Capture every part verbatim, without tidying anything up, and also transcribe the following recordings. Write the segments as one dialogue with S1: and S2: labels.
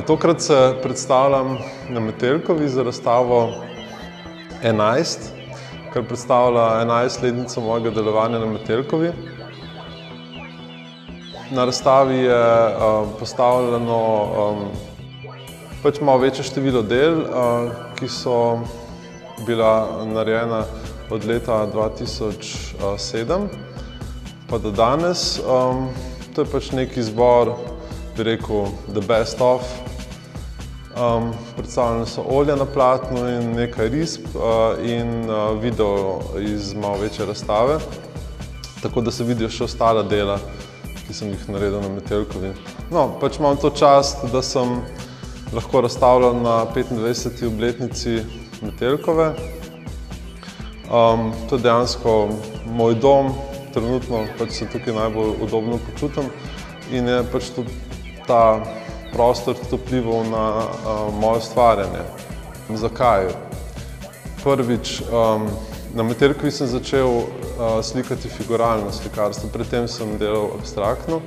S1: Tokrat se predstavljam na Metelkovi za razstavo enajst, kar predstavlja enajstletnico mojega delovanja na Metelkovi. Na razstavi je postavljeno pač malo večje število del, ki so bila narejena od leta dva tisoč sedem pa do danes. To je pač neki izbor, bi rekel, the best of. Predstavljene so olja na platnu in nekaj risb in video iz malo večje razstave, tako da se vidijo še ostala dela, ki sem jih naredil na Metelkovi. No, pač imam to čast, da sem lahko razstavljal na petindvajseti obletnici Metelkove. To je dejansko moj dom, trenutno pač se tukaj najbolj udobno počutim in je pač tudi ta prostor tudi vplival na moje ustvarjanje. Zakaj? Prvič, na Metelkovi sem začel slikati figuralno slikarstvo, predtem sem delal abstraktno.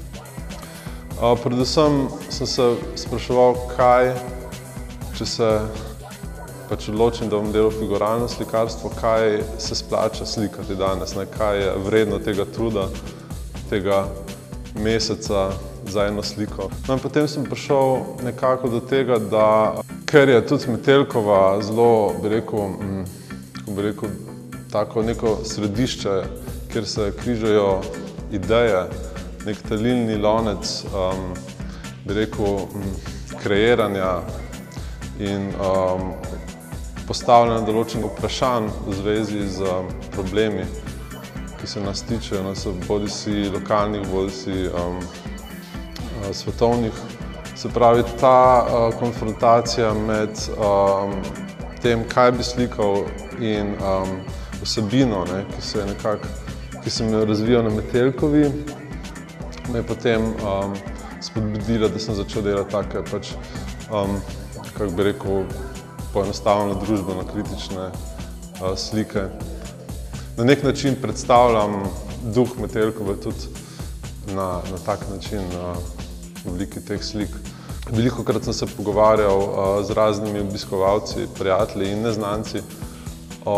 S1: Predvsem sem se spraševal, kaj, če se pač odločim, da bom delal figuralno slikarstvo, kaj se splača slikati danes, kaj je vredno tega truda, tega meseca za eno sliko. No in potem sem prišel nekako do tega, da ker je tudi Metelkova zelo, bi rekel, kako bi rekel, tako neko središče, kjer se križajo ideje, nek talilni lonec, bi rekel, kreiranja in postavljanja določenih vprašanj v zvezi z problemi, ki se nas tičejo, bodisi lokalnih, bodisi svetovnih. Se pravi, ta konfrontacija med tem, kaj bi slikal in vsebino, ki se je nekako, ki sem jo razvijal na Metelkovi, me je potem spodbudila, da sem začel delati take, pač, kako bi rekel, poenostavljeno družbeno kritične slike. Na nek način predstavljam duh Metelkove tudi na tak način, v obliki teh slik. Velikokrat sem se pogovarjal z raznimi obiskovalci, prijatelji in neznanci o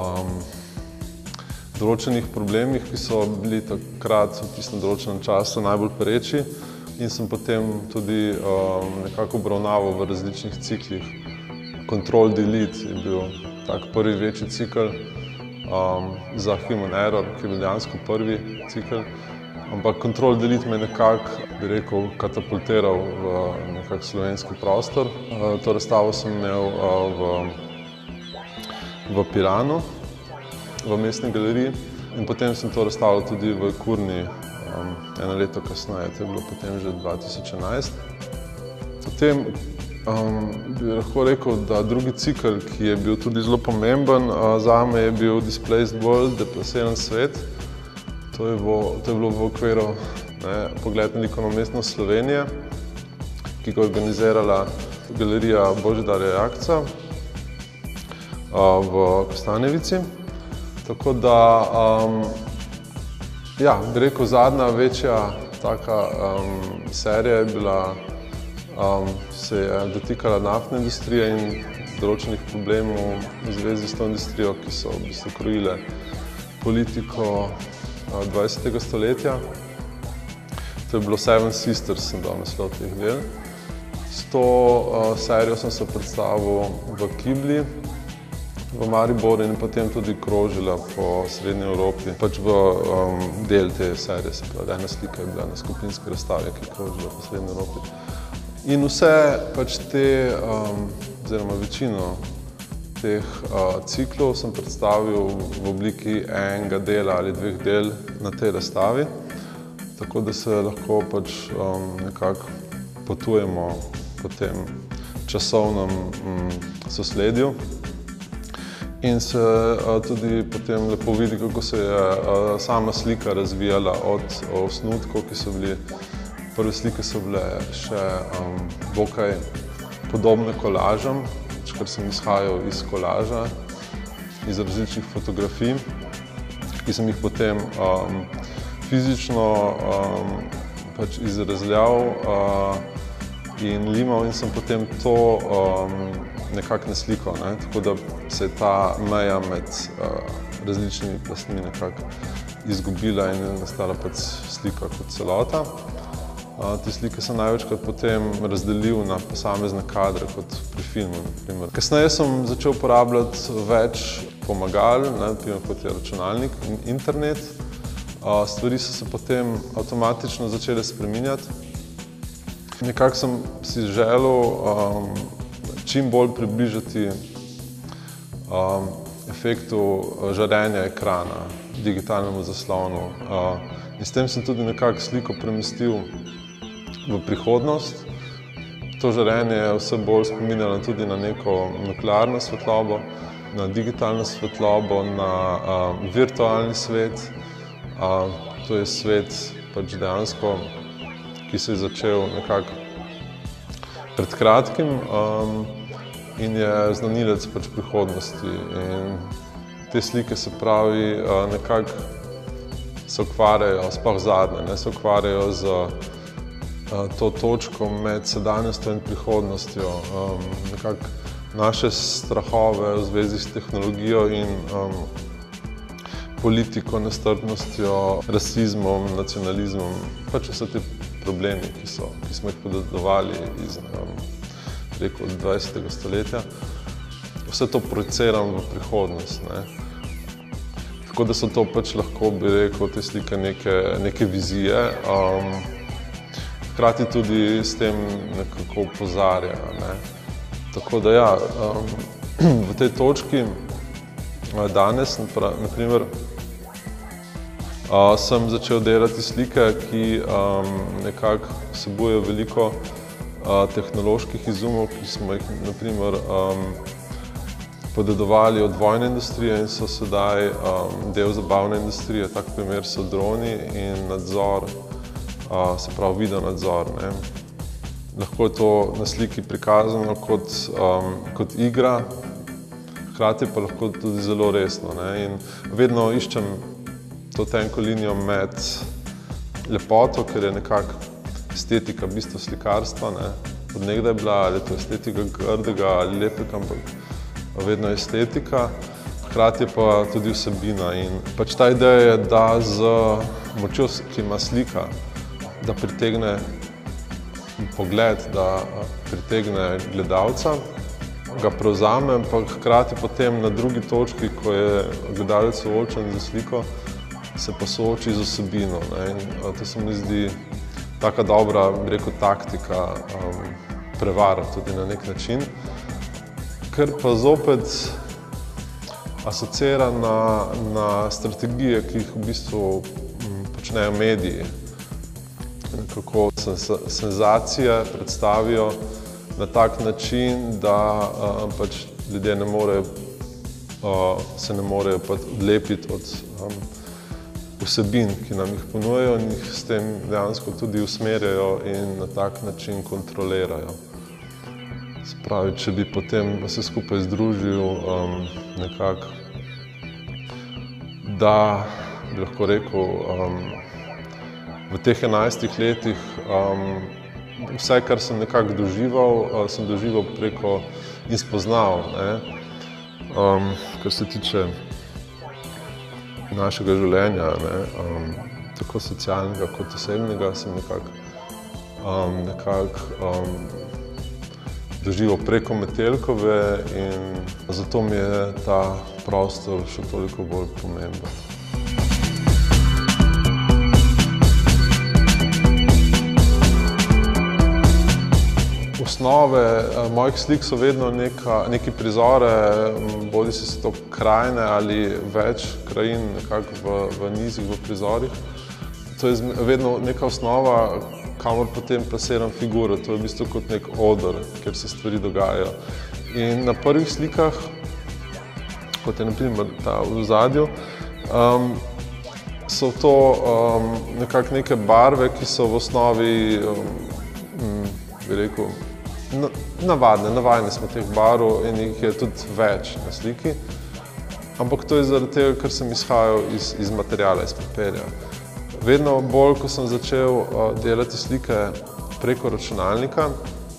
S1: določenih problemih, ki so bili takrat v tistem določenem času najbolj pereči in sem potem tudi nekako obravnaval v različnih ciklih. Control Delete je bil tak prvi večji cikl za Human Error, ki je bil dejansko prvi cikl. Ampak Control Delete me je nekako, bi rekel, katapultiral v nekak slovenski prostor. To razstavo sem imel v Piranu, v mestni galeriji in potem sem to razstavljal tudi v Kurni eno leto kasneje, to je bilo potem že dva tisoč enajst. Potem bi lahko rekel, da drugi cikel, ki je bil tudi zelo pomemben zame, je bil Displaced World, deplasiran svet. To je bilo v okviru Pogled na likovno umetnost Slovenije, ki ga je organizirala galerija Božidarja Jakca v Kostanjevici. Tako da, ja, bi rekel, zadnja večja taka serija je bila, se je dotikala naftne industrije in določenih problemov v zvezi s to industrijo, ki so v bistvu krojile politiko dvajsetega stoletja. To je bilo Seven Sisters, sem dal naslov teh del. S to serijo sem se predstavil v Kibli, v Mariboru in potem tudi krožila po Srednji Evropi. Pač v del te serije, se pravi, ena slika je bila na skupinski razstavi, ki je krožila po Srednji Evropi. In vse pač te, oziroma večino teh ciklov sem predstavil v obliki enega dela ali dveh del na tej razstavi, tako da se lahko pač nekako potujemo po tem časovnem sosledju in se tudi potem lepo vidi, kako se je sama slika razvijala od osnutkov, ki so bili. Prve slike so bile še dokaj podobne kolažam, ker sem izhajal iz kolaža, iz različnih fotografij, ki sem jih potem fizično pač izrezljal in limal in sem potem to um, nekako naslikal, ne? Tako da se je ta meja med uh, različnimi plastmi nekako izgubila in je nastala pač slika kot celota. Uh, te slike sem največkrat potem razdelil na posamezne kadre, kot pri filmu, na primer. Kasneje sem začel uporabljati več pomagal, ne, naprimer kot je računalnik in internet. Uh, stvari so se potem avtomatično začele spreminjati. Nekako sem si želel um, čim bolj približati um, efektu žarenja ekrana, digitalnemu zaslonu. Uh, in s tem sem tudi nekako sliko premestil v prihodnost. To žarenje je vse bolj spominjalo tudi na neko nuklearno svetlobo, na digitalno svetlobo, na uh, virtualni svet. Uh, to je svet pač dejansko, ki se je začel nekako pred kratkim um, in je znanilec pač prihodnosti. In te slike se pravi uh, nekako se ukvarjajo, sploh zadnje, ne, se ukvarjajo z to točko med sedanjostjo in prihodnostjo, um, nekako naše strahove v zvezi s tehnologijo in um, politiko, nestrpnostjo, rasizmom, nacionalizmom, pač vse te problemi, ki, so, ki smo jih podedovali iz um, preko dvajsetega stoletja. Vse to projiciram v prihodnost, ne. Tako da so to pač lahko, bi rekel, te slike neke, neke vizije. Um, Hkrati tudi s tem nekako opozarja, ne. Tako da ja, um, v tej točki danes, na primer, uh, sem začel delati slike, ki um, nekako vsebujejo veliko uh, tehnoloških izumov, ki smo jih, na primer, um, podedovali od vojne industrije in so sedaj um, del zabavne industrije. Tak primer so droni in nadzor, Uh, se pravi video nadzor, ne. Lahko je to na sliki prikazano kot, um, kot igra, hkrati pa lahko tudi zelo resno, ne. In vedno iščem to tenko linijo med lepoto, ker je nekako estetika bistvo slikarstva, ne. Od nekdaj je bila, ali je to estetika grdega ali lepega, ampak vedno je estetika, hkrati pa tudi vsebina. In pač ta ideja je, da z močjo, ki ima slika, da pritegne pogled, da pritegne gledalca, ga prevzame, ampak hkrati potem na drugi točki, ko je gledalec soočen z sliko, se pa sooči z vsebino, ne. In to se mi zdi taka dobra, bi rekel, taktika um, prevara tudi na nek način, ker pa zopet asociira na, na strategije, ki jih v bistvu m, počnejo mediji. Kako senzacije predstavijo na tak način, da uh, pač ljudje ne morejo, uh, se ne morejo pač odlepiti od um, vsebin, ki nam jih ponujajo in jih s tem dejansko tudi usmerjajo in na tak način kontrolirajo. Se pravi, če bi potem vse skupaj združil um, nekako, da bi lahko rekel, um, v teh enajstih letih um, vse, kar sem nekako dožival, uh, sem dožival preko in spoznal, ne. Um, kar se tiče našega življenja, ne, um, tako socialnega kot osebnega, sem nekako um, nekak, um, doživel preko Metelkove in zato mi je ta prostor še toliko bolj pomemben. Osnove mojih slik so vedno neka, neki prizore, bodi si so to krajine ali več krajin nekako v, v nizih, v prizorih. To je vedno neka osnova, kamor potem plasiram figuro. To je v bistvu kot nek oder, kjer se stvari dogajajo. In na prvih slikah, kot je na primer ta v ozadju, um, so to um, nekako neke barve, ki so v osnovi, um, bi rekel, navadne, navajeni smo teh barv in jih je tudi več na sliki. Ampak to je zaradi tega, ker sem izhajal iz, iz materiala, iz papirja. Vedno bolj, ko sem začel uh, delati slike preko računalnika,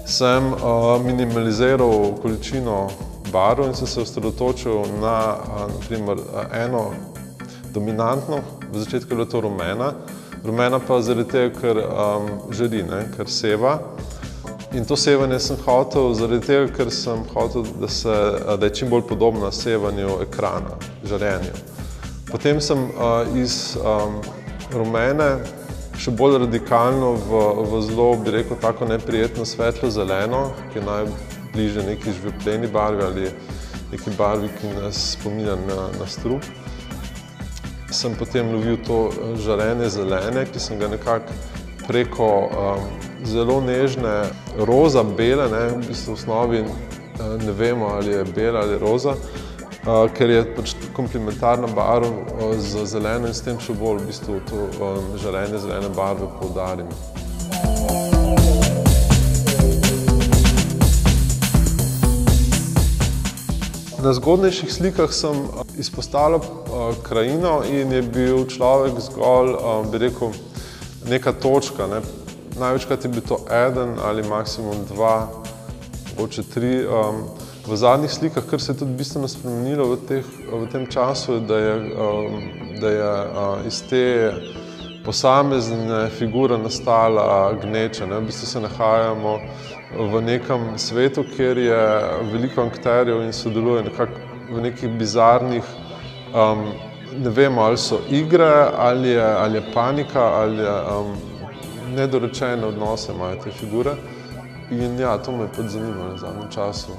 S1: sem uh, minimaliziral količino barv in sem se osredotočil na, uh, na primer, eno dominantno, v začetku je bilo to rumena, rumena pa zaradi tega, ker um, žari, ne, ker seva. In to sevanje sem hotel zaradi tega, ker sem hotel, da, se, da je čim bolj podobna sevanju ekrana, žarenju. Potem sem uh, iz um, rumene še bolj radikalno v, v zelo, bi rekel, tako neprijetno svetlo zeleno, ki je najbližje neki žvepleni barvi ali neki barvi, ki nas spominja na, na strup. Sem potem lovil to žarenje zelene, ki sem ga nekako preko um, zelo nežne roza, bele, ne, v bistvu v osnovi ne vemo, ali je bela ali roza, uh, ker je pač komplementarna barva uh, z zeleno in s tem še bolj v bistvu to um, žarenje zelene barve poudarim. Na zgodnejših slikah sem izpostavljal krajino in je bil človek zgolj, bi rekel, neka točka. Ne. Največkrat je bil to eden ali maksimum dva, mogoče tri. V zadnjih slikah, kar se je tudi bistveno spremenilo v, teh, v tem času, da je, da je iz te posamezne figure nastala gneča. Ne. V bistvu se nahajamo v nekem svetu, kjer je veliko akterjev in sodeluje nekako v nekih bizarnih, um, ne vemo, ali so igre, ali je, ali je panika, ali je um, nedorečene odnose imajo te figure. In ja, to me je pač zanimalo v zadnjem času.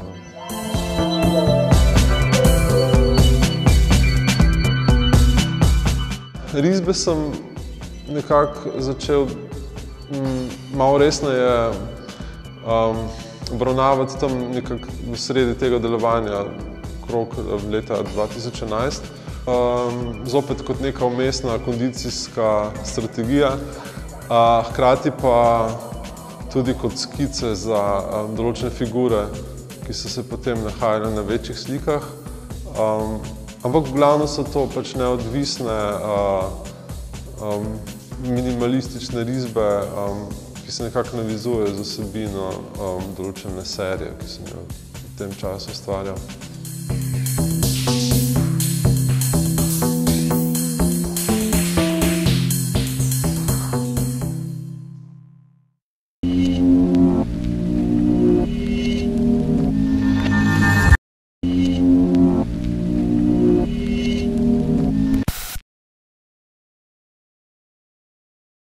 S1: Risbe sem nekako začel m, malo resneje um, obravnavati tam nekako v sredi tega delovanja, okrog leta dva tisoč enajst. Um, zopet kot neka umestna kondicijska strategija, uh, hkrati pa tudi kot skice za um, določene figure, ki so se potem nahajale na večjih slikah. Um, ampak v glavno so to pač neodvisne, uh, um, minimalistične risbe, um, ki se nekako navizujejo z vsebino um, določene serije, ki sem jo v tem času ustvarjal.
S2: Thank you.